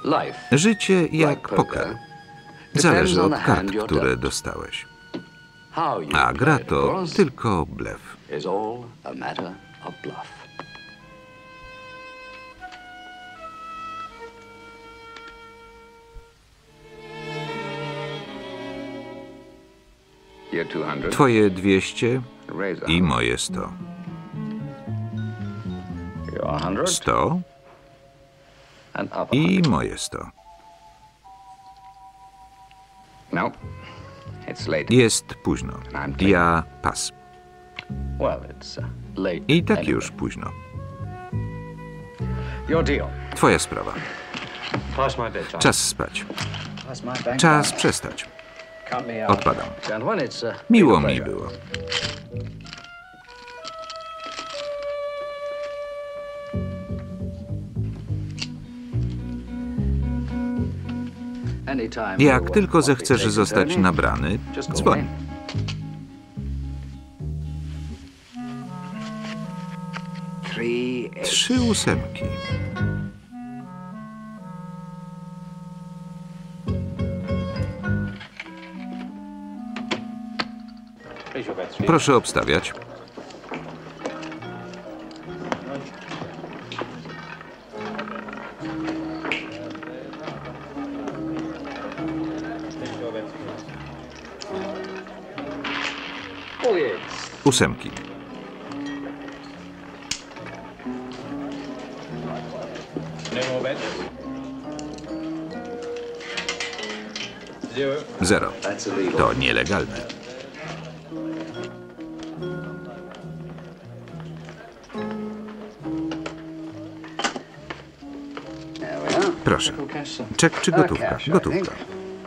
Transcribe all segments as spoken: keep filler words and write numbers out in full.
Życie jak poker. Zależy od kart, które dostałeś. A gra to tylko blef. Twoje dwieście i moje sto. Sto i moje sto. Jest późno. Ja pas. I tak już późno. Twoja sprawa. Czas spać. Czas przestać. Odpadam. Miło mi było. Jak tylko zechcesz zostać nabrany, dzwoń. Trzy ósemki. Proszę obstawiać. Ósemki. Zero. To nielegalne. Proszę. Czek czy gotówka? Gotówka.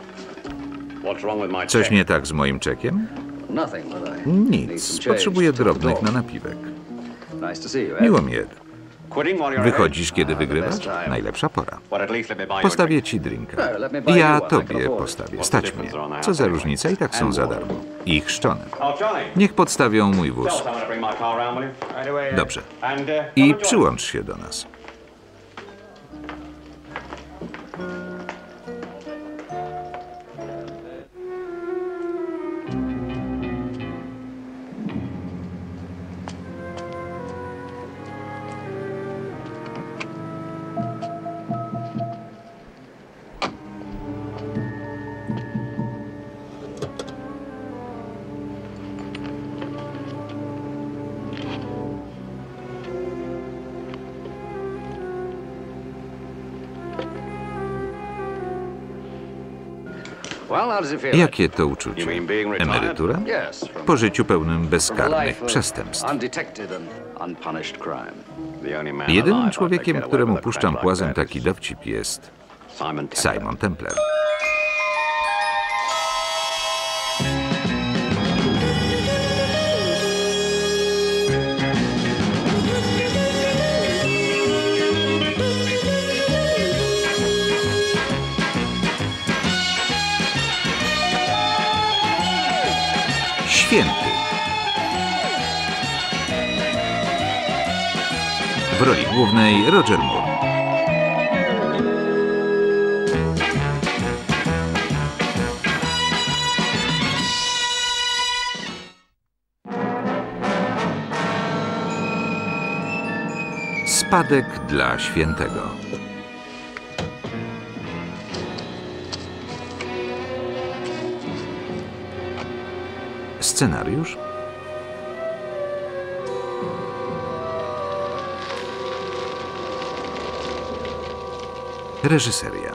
Coś nie tak z moim czekiem? Nic. Potrzebuję drobnych na napiwek. Miło mi, Ed. Wychodzisz, kiedy wygrywasz? Najlepsza pora. Postawię ci drinka. Ja tobie postawię. Stać mnie. Co za różnica, i tak są za darmo. I chrzczone. Niech podstawią mój wóz. Dobrze. I przyłącz się do nas. Jakie to uczucie? Emerytura? Po życiu pełnym bezkarnych przestępstw. Jedynym człowiekiem, któremu puszczam płazem taki dowcip, jest Simon Templar. Święty. W roli głównej Roger Moore. Spadek dla świętego. Scenariusz? Reżyseria.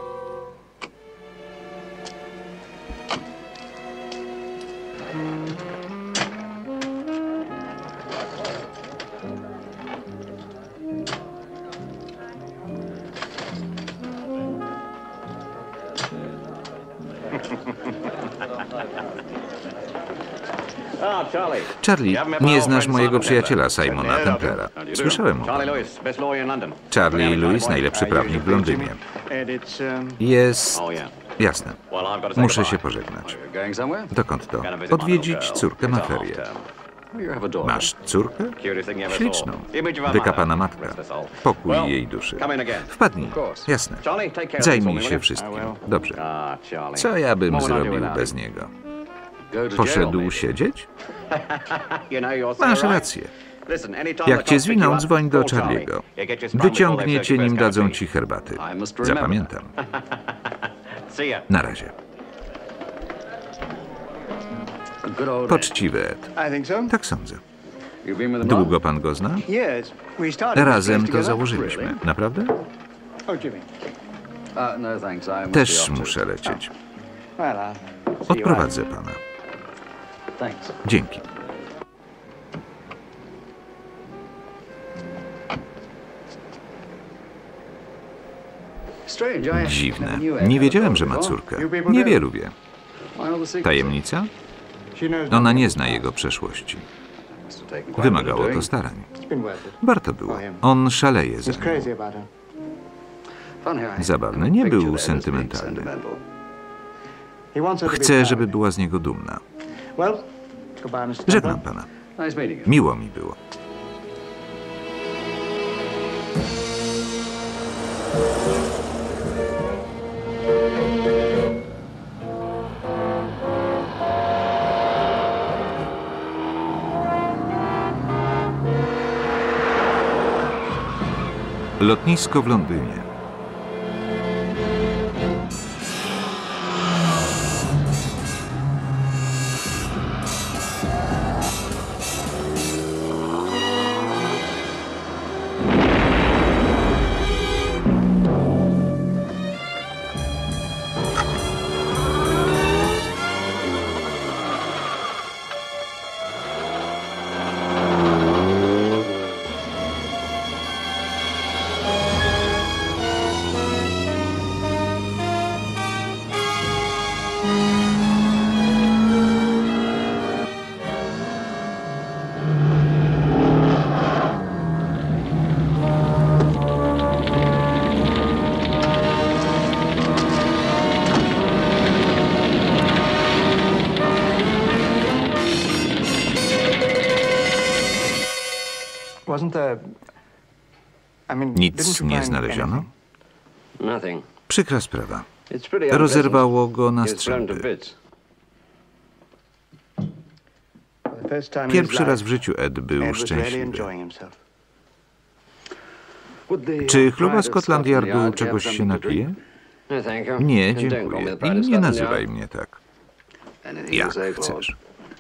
Charlie, nie znasz mojego przyjaciela Simona Templara. Słyszałem o nim. Charlie Lewis, najlepszy prawnik w Londynie. Jest... Jasne. Muszę się pożegnać. Dokąd to? Odwiedzić córkę na ferie. Masz córkę? Śliczną. Wykapana matka. Pokój jej duszy. Wpadnij. Jasne. Zajmij się wszystkim. Dobrze. Co ja bym zrobił bez niego? Poszedł siedzieć? Masz rację. Jak cię zwiną, dzwoń do Charlie'ego. Wyciągnie cię, nim dadzą ci herbaty. Zapamiętam. Na razie. Poczciwy Ed. Tak sądzę. Długo pan go zna? Razem to założyliśmy. Naprawdę? Też muszę lecieć. Odprowadzę pana. Dzięki. Dziwne. Nie wiedziałem, że ma córkę. Niewielu wie. Tajemnica? Ona nie zna jego przeszłości. Wymagało to starań. Warto było. On szaleje ze mną. Zabawne. Nie był sentymentalny. Chcę, żeby była z niego dumna. Żegnam pana. Miło mi było. Lotnisko w Londynie. Nic nie znaleziono? Przykra sprawa. Rozerwało go na strzępy. Pierwszy raz w życiu Ed był szczęśliwy. Czy chluba Scotland Yardu czegoś się napije? Nie, dziękuję. I nie nazywaj mnie tak. Jak chcesz.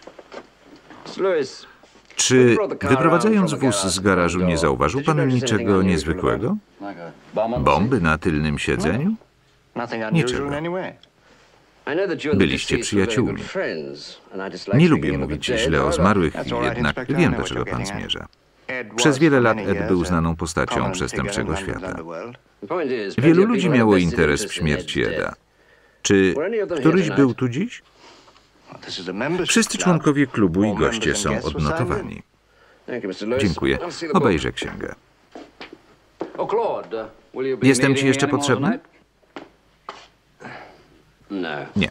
Czy wyprowadzając wóz z garażu nie zauważył pan niczego niezwykłego? Bomby na tylnym siedzeniu? Niczego. Byliście przyjaciółmi. Nie lubię mówić źle o zmarłych, jednak wiem, do czego pan zmierza. Przez wiele lat Ed był znaną postacią przestępczego świata. Wielu ludzi miało interes w śmierci Eda. Czy któryś był tu dziś? Wszyscy członkowie klubu i goście są odnotowani. Dziękuję. Obejrzę księgę. Jestem ci jeszcze potrzebny? Nie.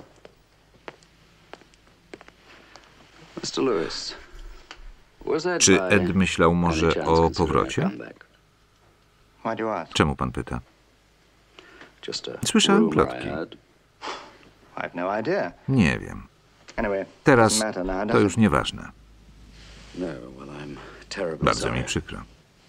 Czy Ed myślał może o powrocie? Czemu pan pyta? Słyszałem plotki. Nie wiem. Teraz to już nieważne. Bardzo mi przykro.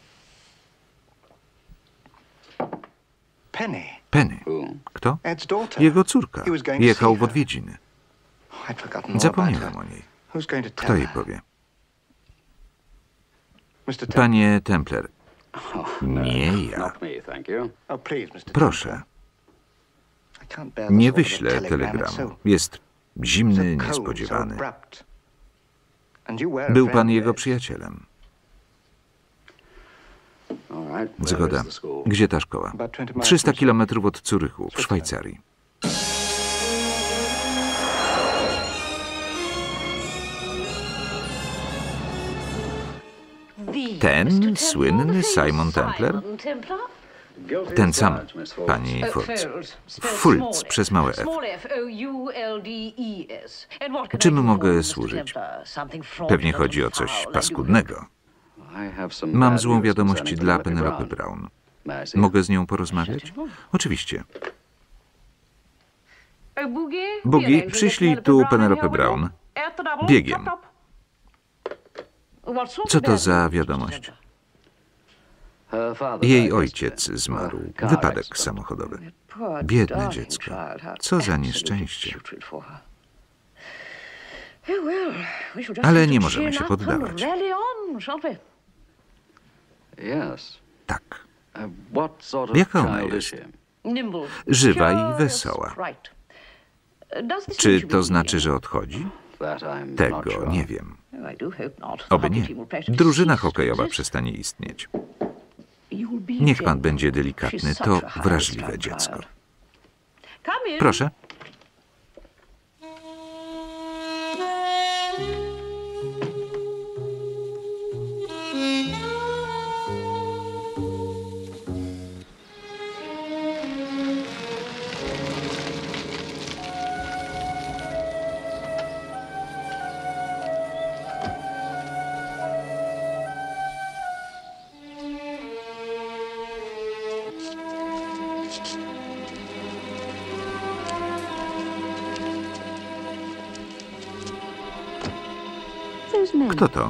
Penny. Kto? Jego córka. Jechał w odwiedziny. Zapomniałem o niej. Kto jej powie? Panie Templer. Nie ja. Proszę. Nie wyślę telegramu. Jest zimny, niespodziewany. Był pan jego przyjacielem. Zgoda. Gdzie ta szkoła? trzysta kilometrów od Zurychu, w Szwajcarii. Ten słynny Simon Templer? Ten sam, pani Fultz. Fultz przez małe F. Czym mogę służyć? Pewnie chodzi o coś paskudnego. Mam złą wiadomość dla Penelope Brown. Mogę z nią porozmawiać? Oczywiście. Boogie, przyślij tu Penelope Brown. Biegiem. Co to za wiadomość? Jej ojciec zmarł. Wypadek samochodowy. Biedne dziecko. Co za nieszczęście. Ale nie możemy się poddawać. Tak. Jaka ona jest? Żywa i wesoła. Czy to znaczy, że odchodzi? Tego nie wiem. Oby nie. Drużyna hokejowa przestanie istnieć. Niech pan będzie delikatny, to wrażliwe dziecko. Proszę. Kto to?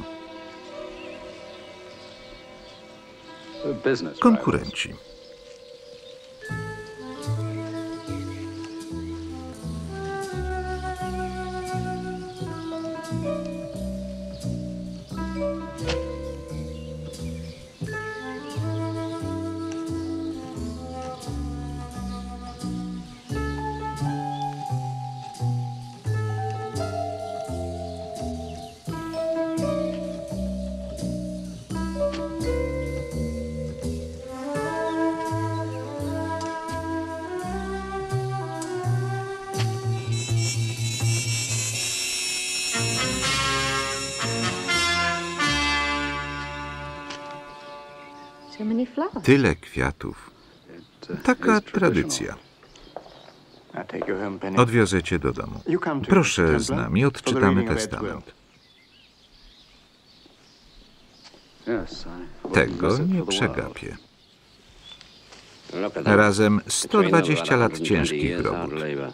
Konkurenci. Tyle kwiatów. Taka tradycja. Odwiozę cię do domu. Proszę z nami, odczytamy testament. Tego nie przegapię. Razem sto dwadzieścia lat ciężkich robót.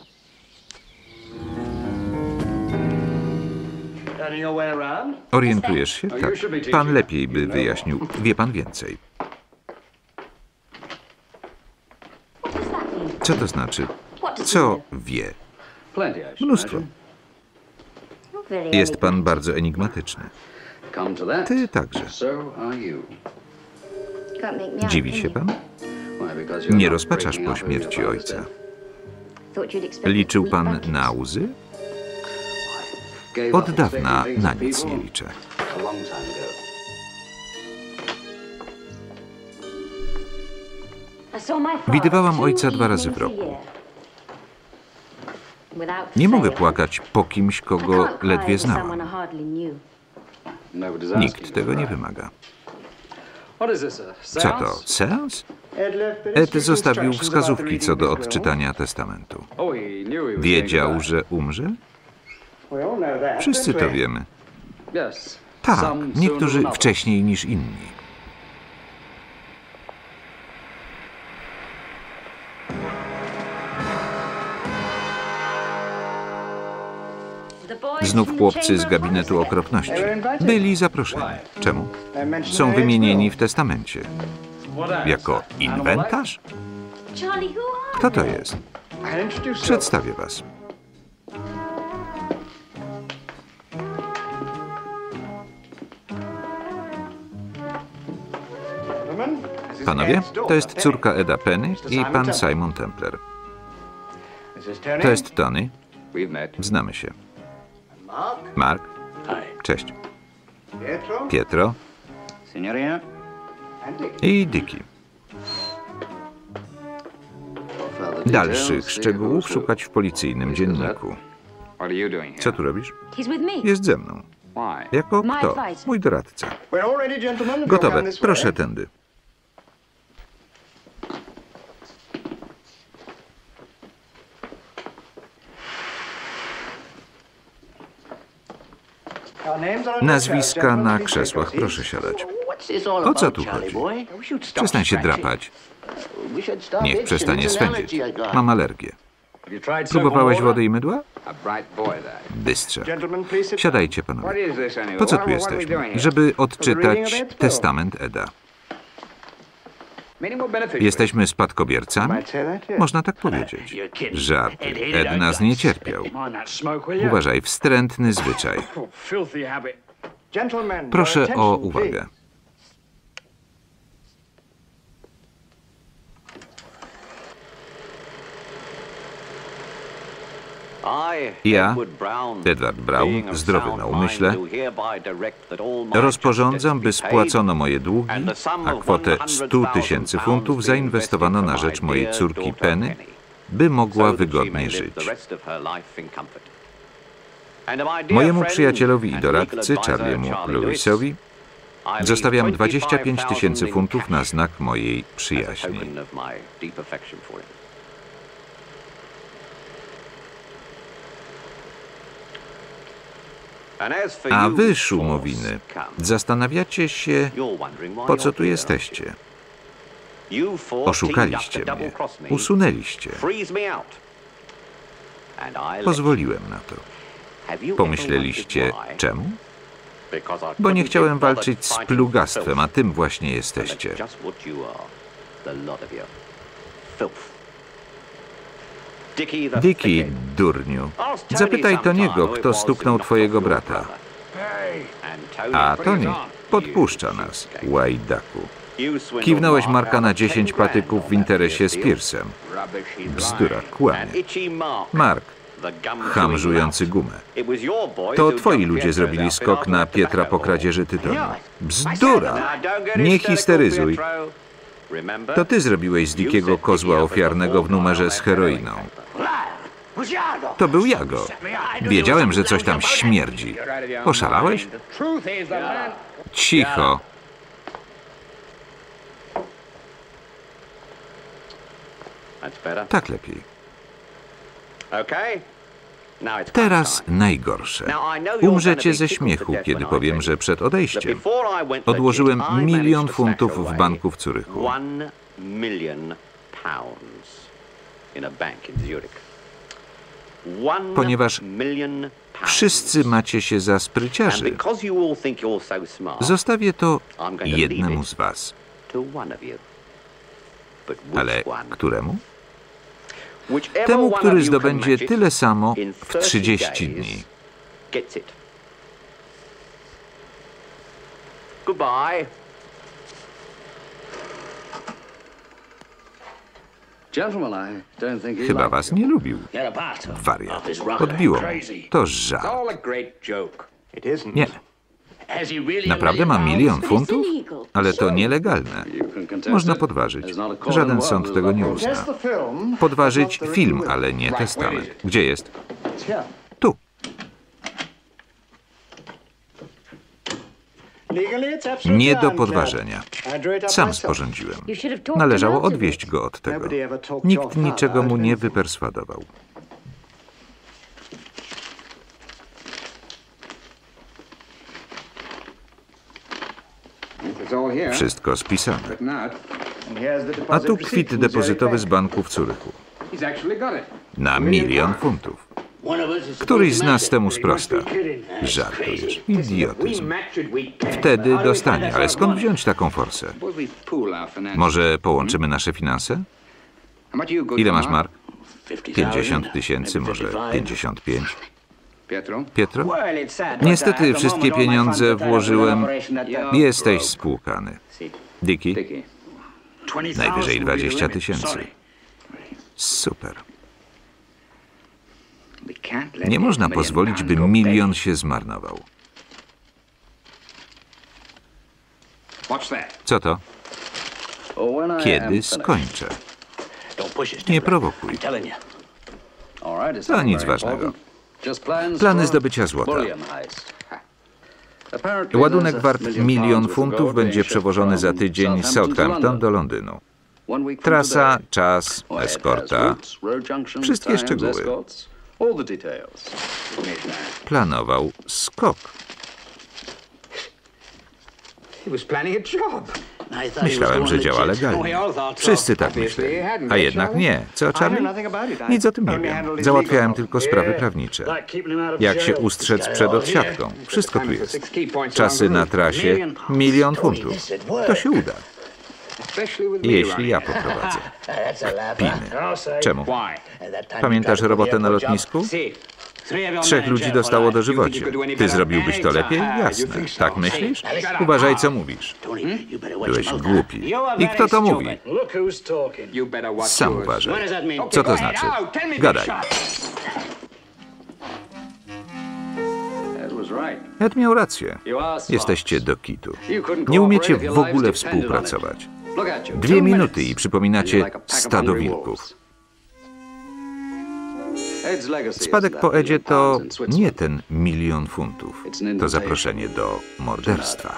Orientujesz się? Tak. Pan lepiej by wyjaśnił. Wie pan więcej. Co to znaczy? Co wie? Mnóstwo. Jest pan bardzo enigmatyczny. Ty także. Dziwi się pan? Nie rozpaczasz po śmierci ojca. Liczył pan na łzy? Od dawna na nic nie liczę. Widywałam ojca dwa razy w roku. Nie mogę płakać po kimś, kogo ledwie znałam. Nikt tego nie wymaga. Co to, seans? Ed zostawił wskazówki co do odczytania testamentu. Wiedział, że umrze? Wszyscy to wiemy. Tak, niektórzy wcześniej niż inni. Znów chłopcy z gabinetu okropności. Byli zaproszeni. Czemu? Są wymienieni w testamencie. Jako inwentarz? Kto to jest? Przedstawię was. Panowie, to jest córka Eda Penny i pan Simon Templar. To jest Tony. Znamy się. Mark. Cześć. Pietro. I Dickie. Dalszych szczegółów szukać w policyjnym dzienniku. Co tu robisz? Jest ze mną. Jako kto? Mój doradca. Gotowe. Proszę tędy. Nazwiska na krzesłach, proszę siadać. O co tu chodzi? Przestań się drapać. Niech przestanie swędzić. Mam alergię. Próbowałeś wody i mydła? Bystrze. Siadajcie, panowie. Po co tu jesteśmy? Żeby odczytać testament Eda. Jesteśmy spadkobiercami? Można tak powiedzieć. Żarty. Ed nas nie cierpiał. Uważaj, wstrętny zwyczaj. Proszę o uwagę. Ja, Edward Brown, zdrowy na umyśle, rozporządzam, by spłacono moje długi, a kwotę stu tysięcy funtów zainwestowano na rzecz mojej córki Penny, by mogła wygodnie żyć. Mojemu przyjacielowi i doradcy, Charliemu Lewisowi, zostawiam dwadzieścia pięć tysięcy funtów na znak mojej przyjaźni. A wy, szumowiny, zastanawiacie się, po co tu jesteście. Oszukaliście mnie, usunęliście. Pozwoliłem na to. Pomyśleliście, czemu? Bo nie chciałem walczyć z plugastwem, a tym właśnie jesteście. Dickie, durniu, zapytaj Tony'ego, kto stuknął twojego brata. A Tony podpuszcza nas, łajdaku. Kiwnąłeś Marka na dziesięć patyków w interesie z Piersem. Bzdura, kłamie. Mark, cham żujący gumę. To twoi ludzie zrobili skok na Pietra po kradzieży tytoniu. Bzdura! Nie histeryzuj. To ty zrobiłeś z Dickiego kozła ofiarnego w numerze z heroiną. To był Jago. Wiedziałem, że coś tam śmierdzi. Oszalałeś? Cicho. Tak lepiej. Teraz najgorsze. Umrzecie ze śmiechu, kiedy powiem, że przed odejściem odłożyłem milion funtów w banku w Zurychu. Ponieważ wszyscy macie się za spryciarzy, zostawię to jednemu z was. Ale któremu? Temu, który zdobędzie tyle samo w trzydzieści dni. Chyba was nie lubił. Wariat. Odbiło mu. To żart. Nie. Naprawdę mam milion funtów? Ale to nielegalne. Można podważyć. Żaden sąd tego nie uzna. Podważyć film, ale nie testament. Gdzie jest? Tu. Nie do podważenia. Sam sporządziłem. Należało odwieźć go od tego. Nikt niczego mu nie wyperswadował. Wszystko spisane. A tu kwit depozytowy z banku w Zurychu. Na milion funtów. Któryś z nas temu sprosta. Żartujesz. Idiotyzm. Wtedy dostanie. Ale skąd wziąć taką forsę? Może połączymy nasze finanse? Ile masz, Mark? pięćdziesiąt tysięcy, może pięćdziesiąt pięć. Pietro? Niestety wszystkie pieniądze włożyłem. Jesteś spłukany. Dickie? Najwyżej dwadzieścia tysięcy. Super. Nie można pozwolić, by milion się zmarnował. Co to? Kiedy skończę? Nie prowokuj. To nic ważnego. Plany zdobycia złota. Ładunek wart milion funtów będzie przewożony za tydzień z Southampton do Londynu. Trasa, czas, eskorta. Wszystkie szczegóły. Planował skok. Myślałem, że działa legalnie. Wszyscy tak myśleli. A jednak nie. Co, Charlie? Nic o tym nie wiem. Załatwiałem tylko sprawy prawnicze. Jak się ustrzec przed odsiadką. Wszystko tu jest. Czasy na trasie milion funtów. To się uda. Jeśli ja poprowadzę. Piny. Czemu? Pamiętasz robotę na lotnisku? Trzech ludzi dostało dożywocie. Ty zrobiłbyś to lepiej? Jasne. Tak myślisz? Uważaj, co mówisz. Byłeś głupi. I kto to mówi? Sam uważaj. Co to znaczy? Gadaj. Ed miał rację. Jesteście do kitu. Nie umiecie w ogóle współpracować. Dwie minuty i przypominacie stado wilków. Spadek po Edzie to nie ten milion funtów. To zaproszenie do morderstwa.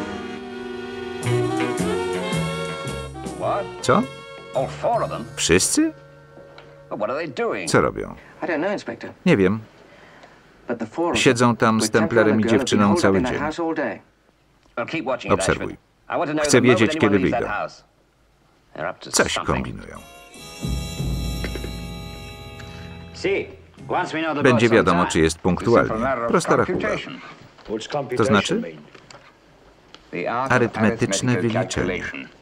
Co? Wszyscy? Co robią? Nie wiem. Siedzą tam z Templerem i dziewczyną cały dzień. Obserwuj. Chcę wiedzieć, kiedy wyjdą. Coś kombinują. Będzie wiadomo, czy jest punktualnie. Prosta rachuba. To znaczy? Arytmetyczne wyliczenie.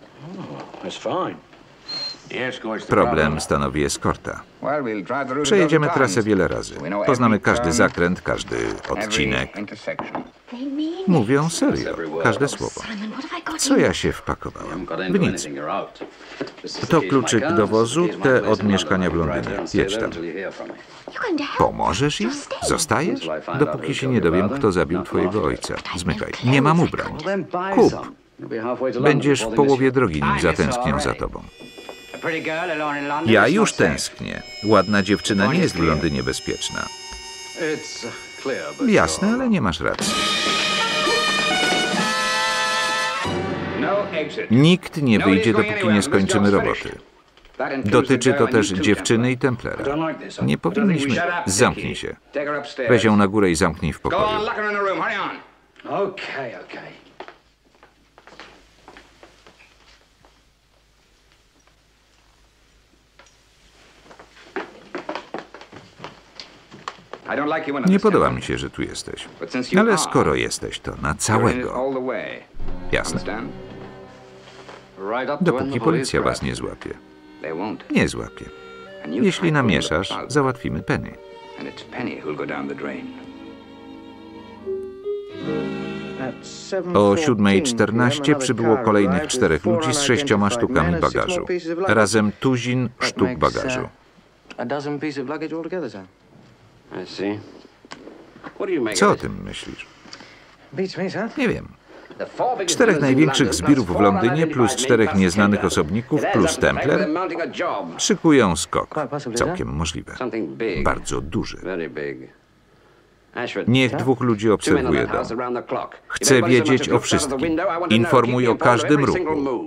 Problem stanowi eskorta. Przejedziemy trasę wiele razy. Poznamy każdy zakręt, każdy odcinek. Mówią serio, każde słowo. Co ja się wpakowałem? W nic. To kluczyk do wozu, te od mieszkania w Londynie. Jedź tam. Pomożesz im? Zostajesz? Dopóki się nie dowiem, kto zabił twojego ojca. Zmykaj. Nie mam ubrań. Kup. Będziesz w połowie drogi, nim zatęsknię za tobą. Ja już tęsknię. Ładna dziewczyna nie jest w Londynie bezpieczna. Jasne, ale nie masz racji. Nikt nie wyjdzie, dopóki nie skończymy roboty. Dotyczy to też dziewczyny i Templera. Nie powinniśmy... Zamknij się. Weź ją na górę i zamknij w pokoju. Nie podoba mi się, że tu jesteś. Ale skoro jesteś, to na całego. Jasne. Dopóki policja was nie złapie. Nie złapie. Jeśli namieszasz, załatwimy Penny. O siódmej czternaście przybyło kolejnych czterech ludzi z sześcioma sztukami bagażu. Razem tuzin sztuk bagażu. Co o tym myślisz? Nie wiem. Czterech największych zbirów w Londynie plus czterech nieznanych osobników plus Templer szykują skok. Całkiem możliwe. Bardzo duży. Niech dwóch ludzi obserwuje dom. Chcę wiedzieć o wszystkim. Informuj o każdym ruchu.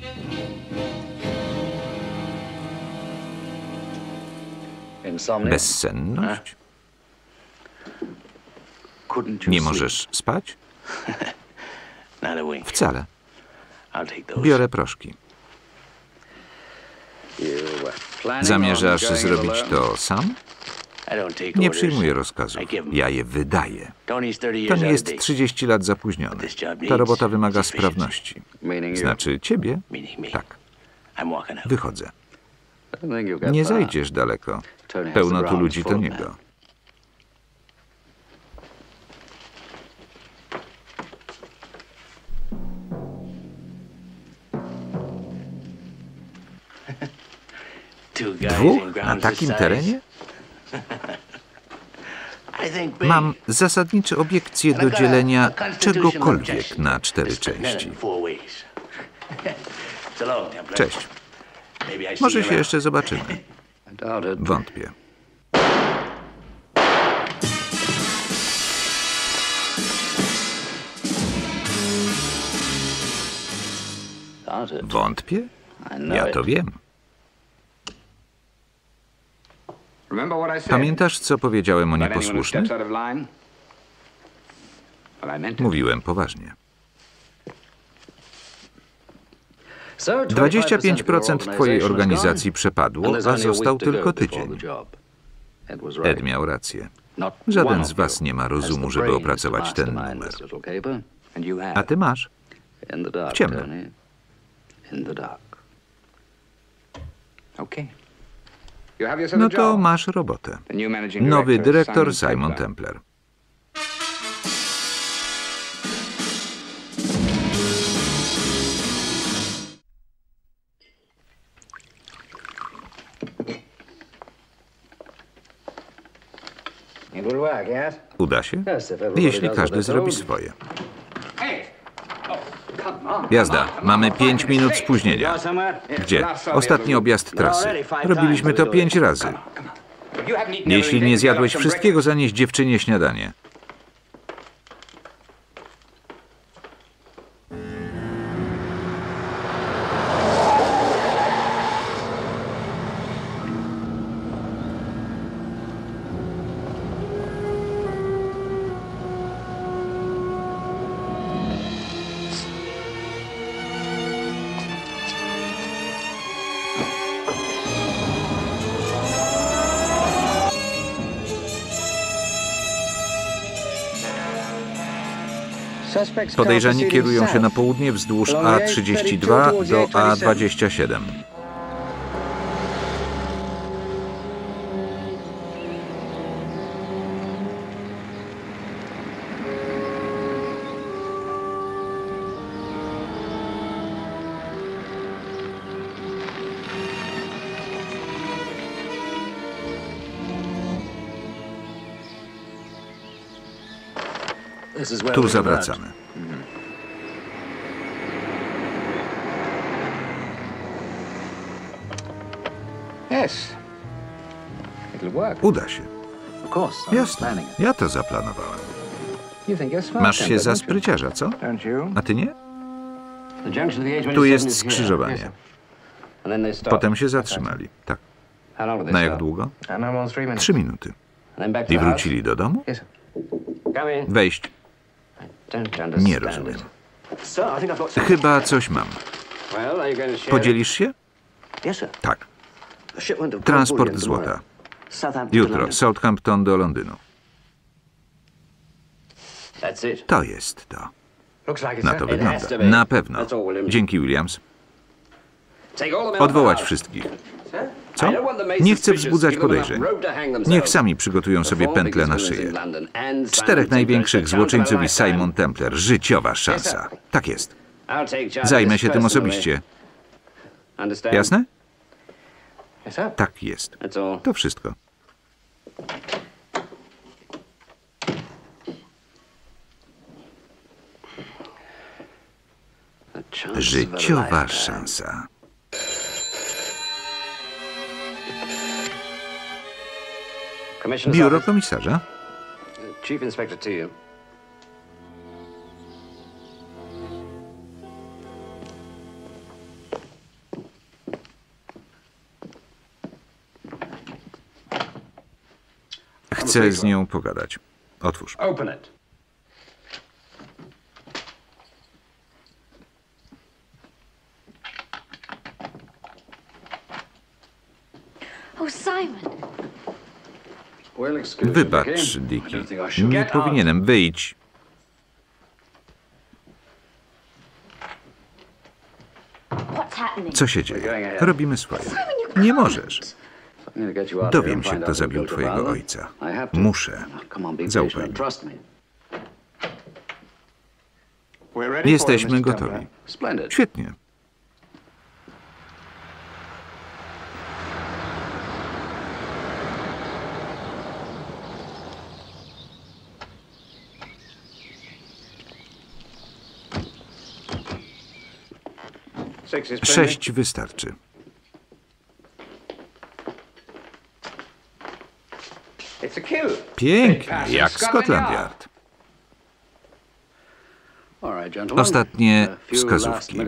Bezsenność? Nie możesz spać? Wcale. Biorę proszki. Zamierzasz zrobić to sam? Nie przyjmuję rozkazów. Ja je wydaję. Tony jest trzydzieści lat zapóźniony. Ta robota wymaga sprawności. Znaczy ciebie? Tak. Wychodzę. Nie zajdziesz daleko. Pełno tu ludzi Tony'ego. Dwóch na takim terenie? Mam zasadnicze obiekcje do dzielenia czegokolwiek na cztery części. Cześć. Może się jeszcze zobaczymy. Wątpię. Wątpię? Ja to wiem. Pamiętasz, co powiedziałem o nieposłusznych? Mówiłem poważnie. dwadzieścia pięć procent twojej organizacji przepadło, a został tylko tydzień. Ed miał rację. Żaden z was nie ma rozumu, żeby opracować ten numer. A ty masz. W ciemno. No to masz robotę. Nowy dyrektor Simon Templar. Uda się? Jeśli każdy zrobi swoje. Jazda. Mamy pięć minut spóźnienia. Gdzie? Ostatni objazd trasy. Robiliśmy to pięć razy. Jeśli nie zjadłeś wszystkiego, zanieś dziewczynie śniadanie. Podejrzani kierują się na południe wzdłuż A trzydzieści dwa do A dwadzieścia siedem. Tu zawracamy. Uda się. Jasne, ja to zaplanowałem. Masz się za spryciarza, co? A ty nie? Tu jest skrzyżowanie. Potem się zatrzymali. Tak. Na jak długo? Trzy minuty. I wrócili do domu? Wejść. Nie rozumiem. Chyba coś mam. Podzielisz się? Tak. Transport złota. Jutro. Southampton do Londynu. To jest to. Na to wygląda. Na pewno. Dzięki, Williams. Odwołać wszystkich. Co? Nie chcę wzbudzać podejrzeń. Niech sami przygotują sobie pętle na szyję. Czterech największych złoczyńców i Simon Templar. Życiowa szansa. Tak jest. Zajmę się tym osobiście. Jasne? Tak jest. To wszystko. Życiowa szansa. Biuro komisarza? Chief Inspector to you. Chcę z nią pogadać. Otwórz. Wybacz, Dickie. Nie powinienem. Wyjdź. Co się dzieje? Robimy swoje. Nie możesz. Dowiem się, kto zabił twojego ojca. Muszę. Zaufaj mi. Jesteśmy gotowi. Świetnie. Sześć wystarczy. Pięknie, jak Scotland Yard. Ostatnie wskazówki.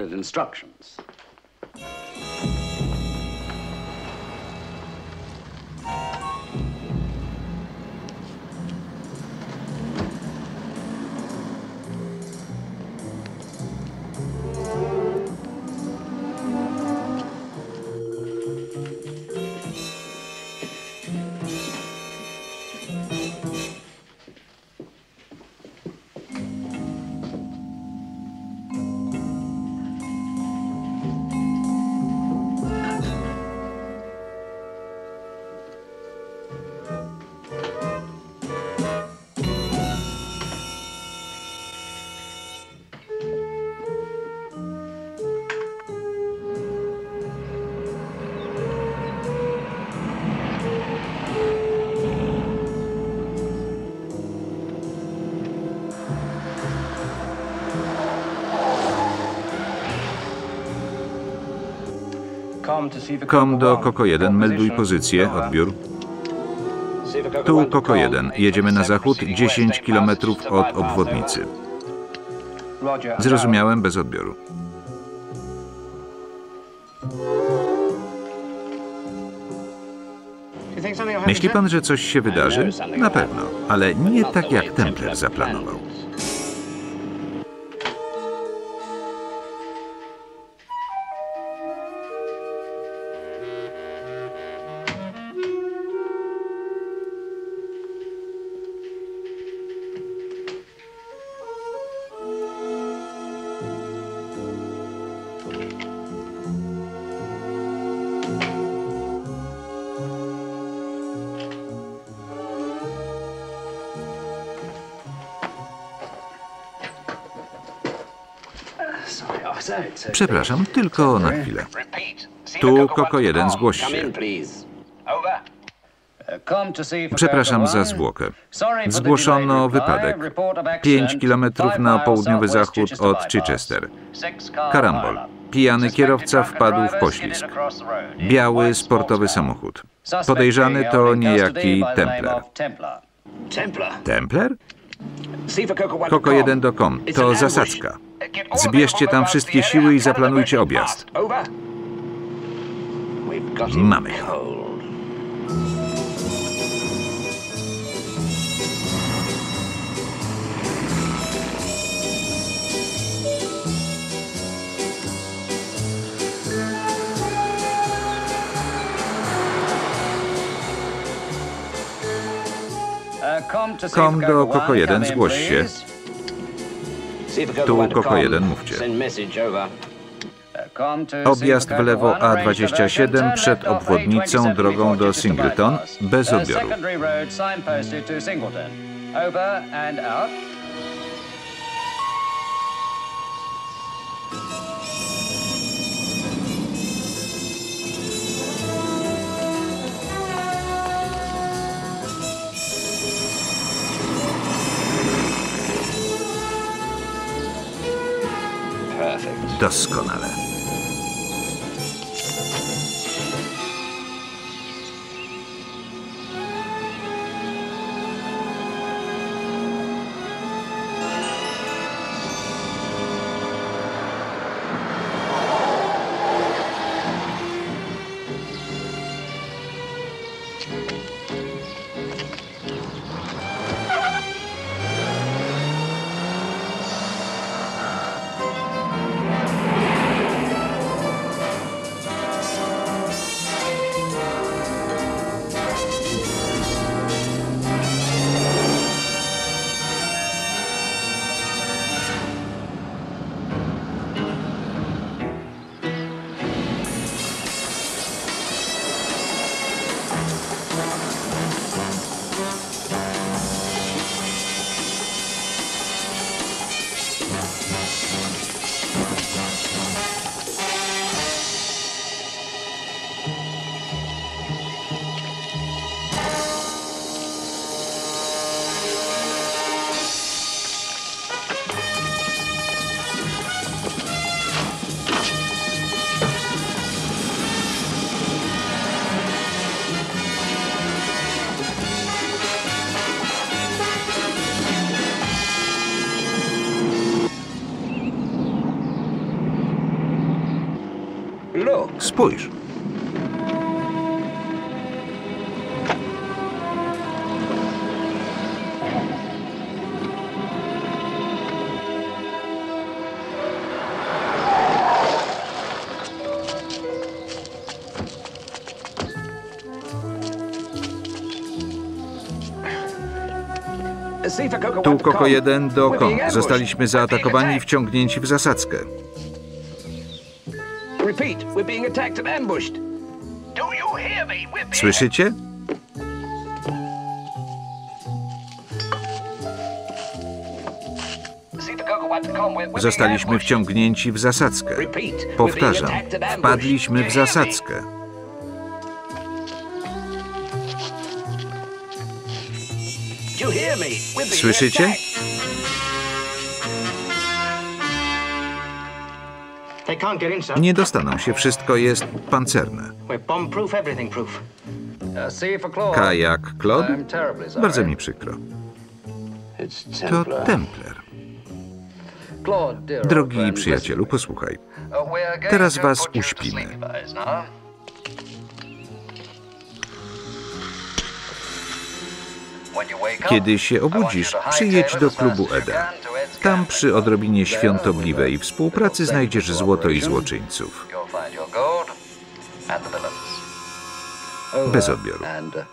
Kom do Koko jeden, melduj pozycję, odbiór. Tu Koko jeden, jedziemy na zachód, dziesięć kilometrów od obwodnicy. Zrozumiałem, bez odbioru. Myśli pan, że coś się wydarzy? Na pewno, ale nie tak jak Templar zaplanował. Przepraszam, tylko na chwilę. Tu Koko jeden, zgłoś się. Przepraszam za zwłokę. Zgłoszono wypadek. Pięć kilometrów na południowy zachód od Chichester. Karambol. Pijany kierowca wpadł w poślizg. Biały, sportowy samochód. Podejrzany to niejaki Templar. Templar? Koko jeden do kom. To zasadzka. Zbierzcie tam wszystkie siły i zaplanujcie objazd. Mamy go. Kom do Koko jeden, zgłoś się. Tu Koko jeden, mówcie. Objazd w lewo A dwadzieścia siedem przed obwodnicą drogą do Singleton, bez odbioru. Doskonale. Spójrz. Tu Koko jeden do Kong. Zostaliśmy zaatakowani i wciągnięci w zasadzkę. Słyszycie? Zostaliśmy wciągnięci w zasadzkę. Powtarzam, wpadliśmy w zasadzkę. Słyszycie? Nie dostaną się, wszystko jest pancerne. K jak Claude? Bardzo mi przykro. To Templar. Drogi przyjacielu, posłuchaj. Teraz was uśpimy. Kiedy się obudzisz, przyjedź do klubu Eda. Tam przy odrobinie świątobliwej współpracy znajdziesz złoto i złoczyńców. Bez odbioru.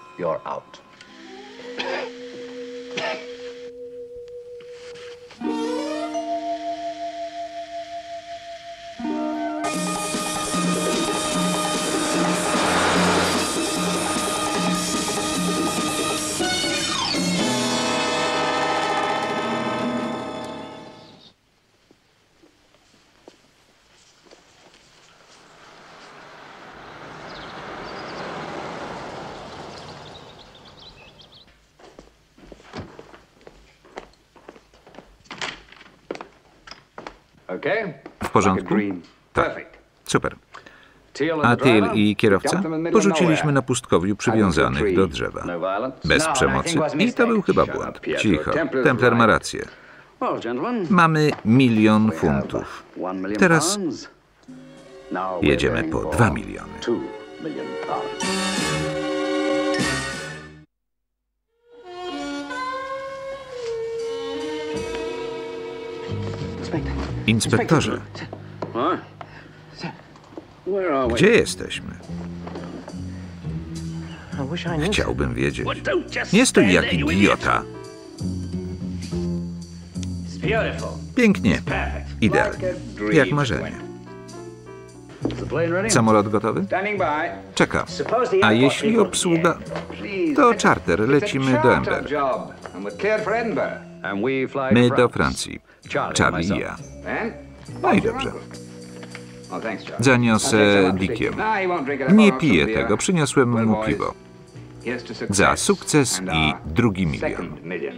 W porządku? Tak. Super. A Teal i kierowca? Porzuciliśmy na pustkowiu przywiązanych do drzewa. Bez przemocy. I to był chyba błąd. Cicho. Templar ma rację. Mamy milion funtów. Teraz jedziemy po dwa miliony. Inspektorze, gdzie jesteśmy? Chciałbym wiedzieć. Nie stój jak idiota. Pięknie. Idealnie. Jak marzenie. Samolot gotowy? Czeka. A jeśli obsługa... To czarter. Lecimy do Ember. My do Francji. Charlie i ja. No i dobrze. Zaniosę Dickiem. Nie piję tego, przyniosłem mu piwo. Za sukces i drugi milion.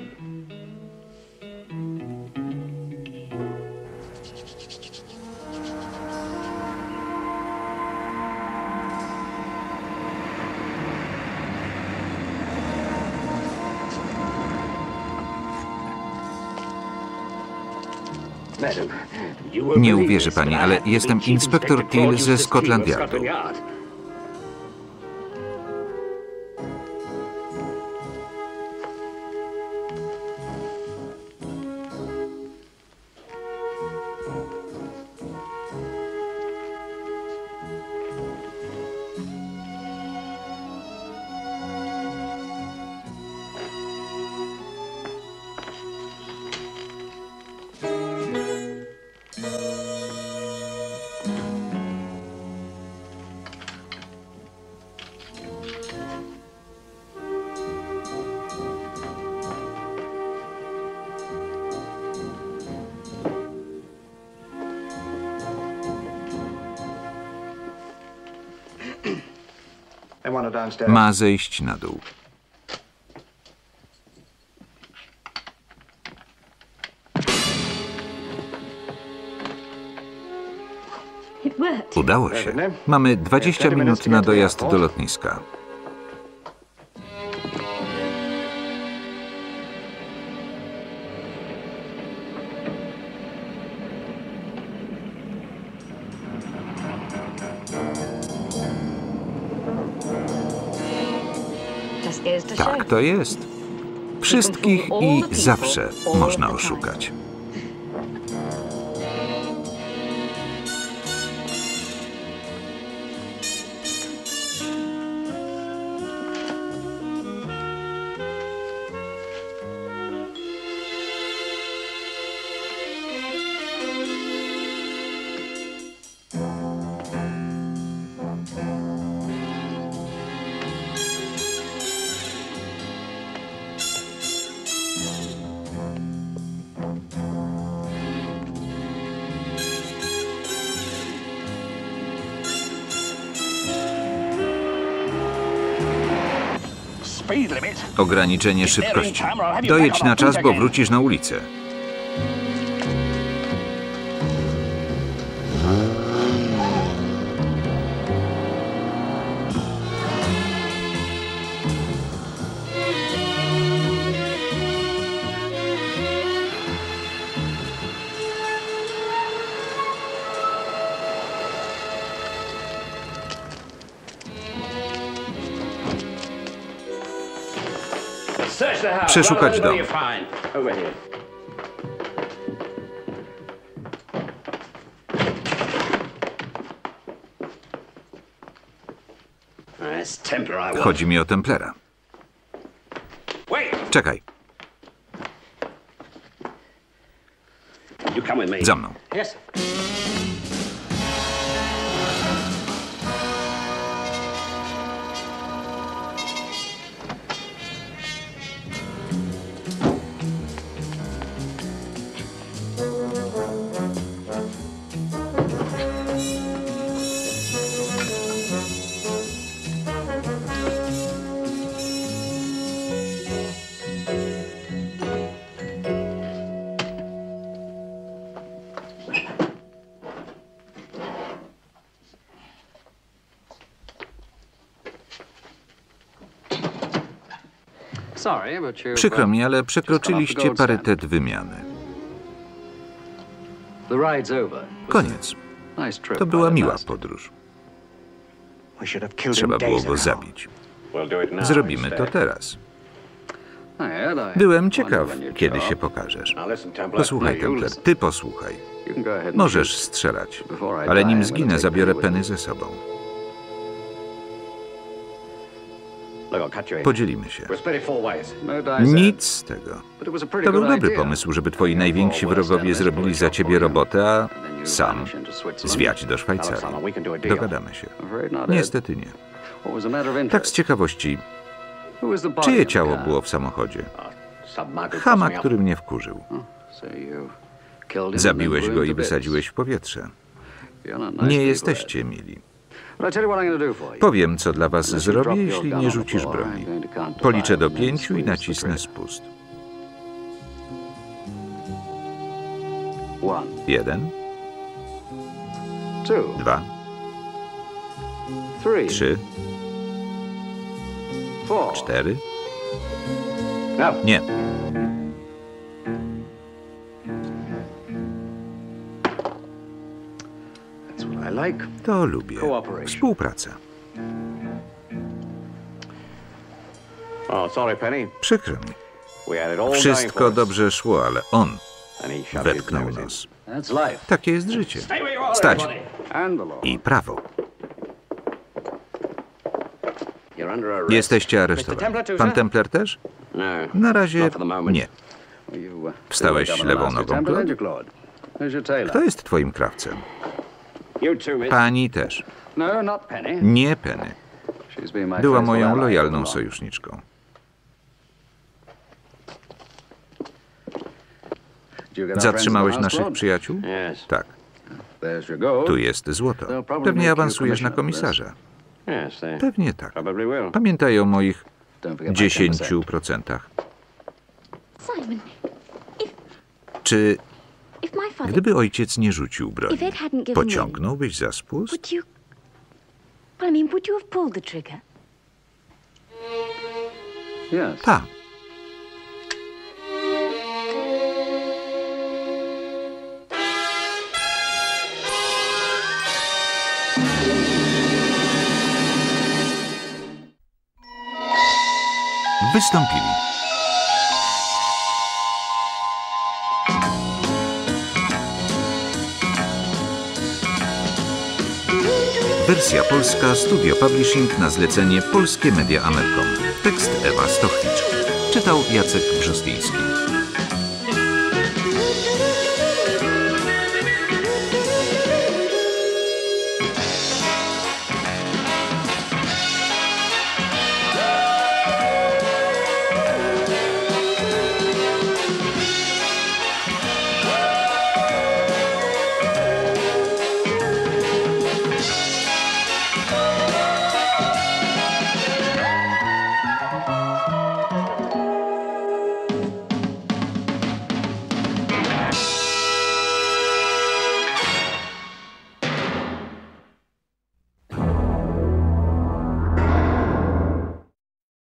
Nie uwierzy pani, ale jestem inspektor Teal ze Scotland Yardu. Ma zejść na dół. Udało się. Mamy dwadzieścia minut na dojazd do lotniska. Tak to jest. Wszystkich i zawsze można oszukać. Ograniczenie szybkości. Dojedź na czas, bo wrócisz na ulicę. Przeszukać dom. Chodzi mi o Templera. Czekaj. Za mną. Przykro mi, ale przekroczyliście parytet wymiany. Koniec. To była miła podróż. Trzeba było go zabić. Zrobimy to teraz. Byłem ciekaw, kiedy się pokażesz. Posłuchaj, Templar, ty posłuchaj. Możesz strzelać, ale nim zginę, zabiorę Penny ze sobą. Podzielimy się. Nic z tego. To był dobry pomysł, żeby twoi najwięksi wrogowie zrobili za ciebie robotę, a sam zwiać do Szwajcarii. Dogadamy się. Niestety nie. Tak z ciekawości, czyje ciało było w samochodzie? Chama, który mnie wkurzył. Zabiłeś go i wysadziłeś w powietrze. Nie jesteście mili. Powiem, co dla was zrobię, jeśli nie rzucisz broni. Policzę do pięciu i nacisnę spust. Jeden. Dwa. Trzy. Cztery. Nie. To lubię. Współpraca. Przykro mi. Wszystko dobrze szło, ale on wetknął nos. Takie jest życie. Stać. I prawo. Jesteście aresztowani. Pan Templar też? Na razie nie. Wstałeś lewą nogą, Claude? Kto jest twoim krawcem? Pani też. Nie Penny. Była moją lojalną sojuszniczką. Zatrzymałeś naszych przyjaciół? Tak. Tu jest złoto. Pewnie awansujesz na komisarza. Pewnie tak. Pamiętaj o moich dziesięciu procentach. Czy gdyby ojciec nie rzucił broni, pociągnąłbyś za spust? Tak. Wystąpili wersja polska Studio Publishing na zlecenie Polskie Media Amercom. Tekst Ewa Stochwicz. Czytał Jacek Brzostyński.